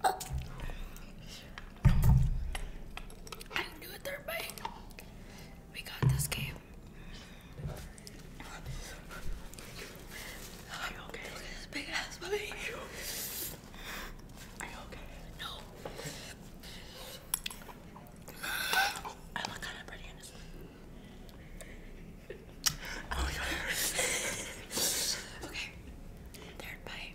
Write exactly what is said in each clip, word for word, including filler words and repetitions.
I can do a third bite. We got this game. Are you okay? Look at this big ass bite. Are you, are you okay? No. I look kind of pretty in this one. Oh my god. Okay. Third bite.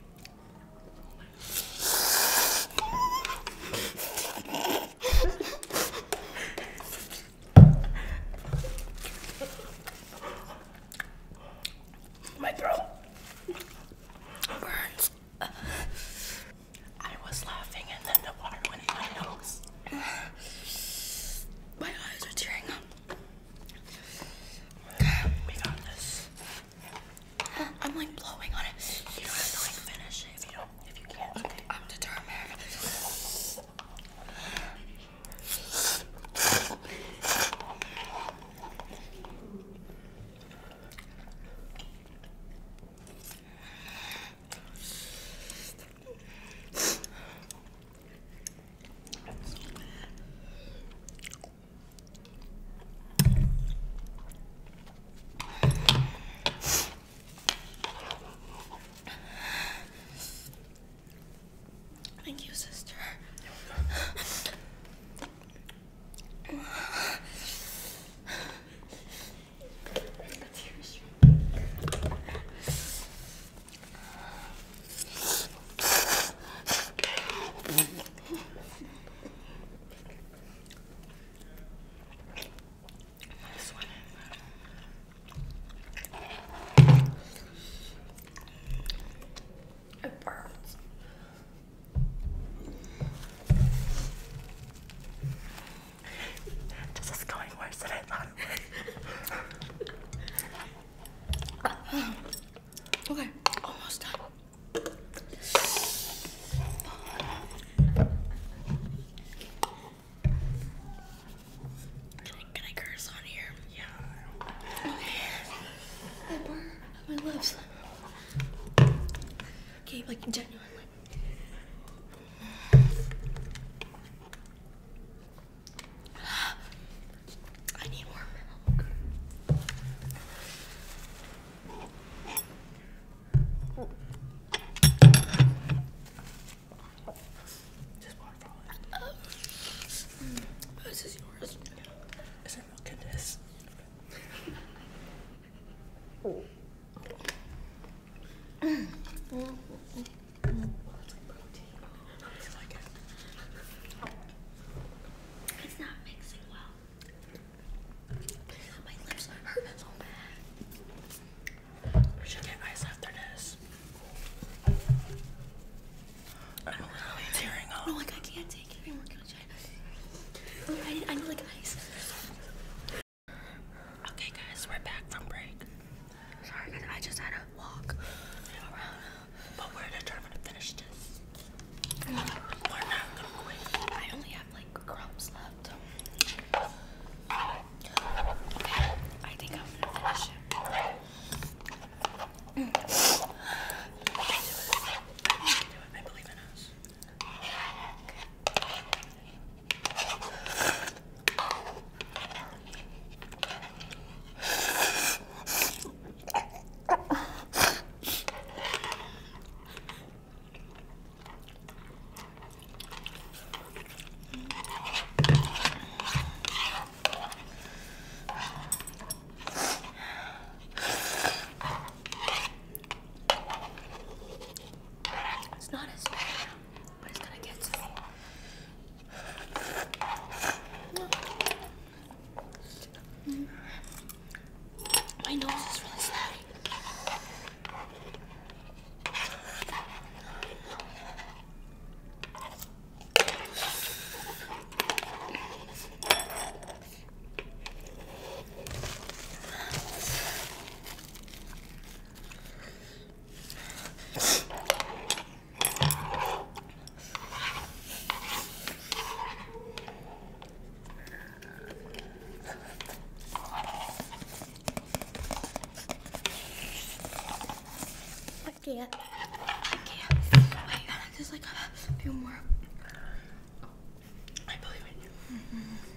My throat burns. I was laughing and then the water went in my nose. My eyes are tearing up. We got this. I'm like blowing on it. You don't have to like finish it if you don't, if you can't. Okay, I'm determined. Thank you, sister. It burns. This is going worse than I thought it would. Okay, almost done. Can I, can I curse on here? Yeah. Okay. I burn my lips. Okay, like genuinely. I need more milk. Just water for all it. Uh, mm, this is yours. Is there milk in this? Oh. Mm. Mm. Mm. It's like protein. I like it. It's not mixing well. My lips hurt so bad. We should get ice after this. I'm literally tearing up. No, like I can't take it anymore. Can I try? I, I need like ice. Okay, guys, we're back from break. Sorry, guys, I just had to walk around. But we're determined to finish this. We're not gonna quit. I only have like crumbs left. Okay, I think I'm gonna finish it. Mm. I can do it. I can do it. I believe in us. It's not as bad, but it's gonna get to me. Mm. My nose is really snotty. I can't. I can't. Wait, there's like a few more Mm-hmm.